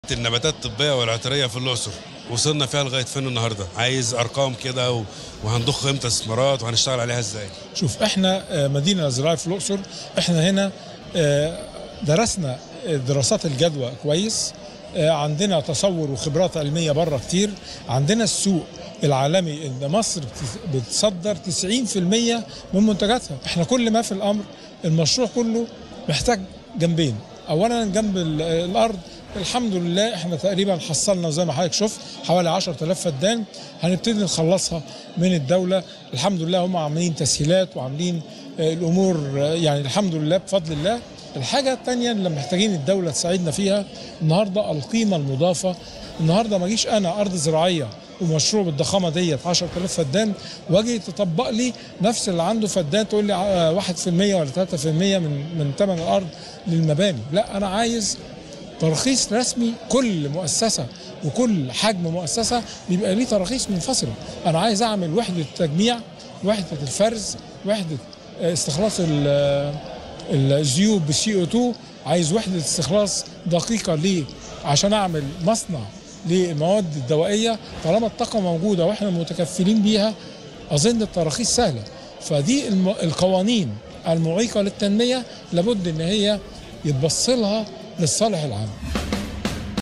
النباتات الطبية والعطرية في الأقصر وصلنا فيها لغاية فين النهاردة؟ عايز أرقام كده وهنضخ امتى استثمارات وهنشتغل عليها ازاي؟ شوف، احنا مدينة زراعية في الأقصر. احنا هنا درسنا دراسات الجدوى كويس، عندنا تصور وخبرات علمية بره كتير، عندنا السوق العالمي ان مصر بتصدر 90% من منتجاتها. احنا كل ما في الأمر المشروع كله محتاج جنبين. اولا جنب الارض الحمد لله احنا تقريبا حصلنا زي ما حضرتك شفت حوالي 10,000 فدان هنبتدي نخلصها من الدولة. الحمد لله هم عاملين تسهيلات وعاملين الامور يعني الحمد لله بفضل الله. الحاجة الثانية اللي محتاجين الدولة تساعدنا فيها النهارده القيمة المضافة. النهارده ما اجيش انا ارض زراعية ومشروع بالضخامه ديت 10,000 فدان واجي تطبق لي نفس اللي عنده فدان تقول لي 1% ولا 3% من ثمن الارض للمباني. لا، انا عايز ترخيص رسمي. كل مؤسسه وكل حجم مؤسسه بيبقى ليه تراخيص منفصله. انا عايز اعمل وحده تجميع، وحده الفرز، وحده استخلاص الزيوت بالسي او 2، عايز وحده استخلاص دقيقه ليه عشان اعمل مصنع للمواد الدوائيه. طالما الطاقه موجوده واحنا متكفلين بيها اظن التراخيص سهله. فدي القوانين المعيقه للتنميه لابد ان هي يتبص لها للصالح العام.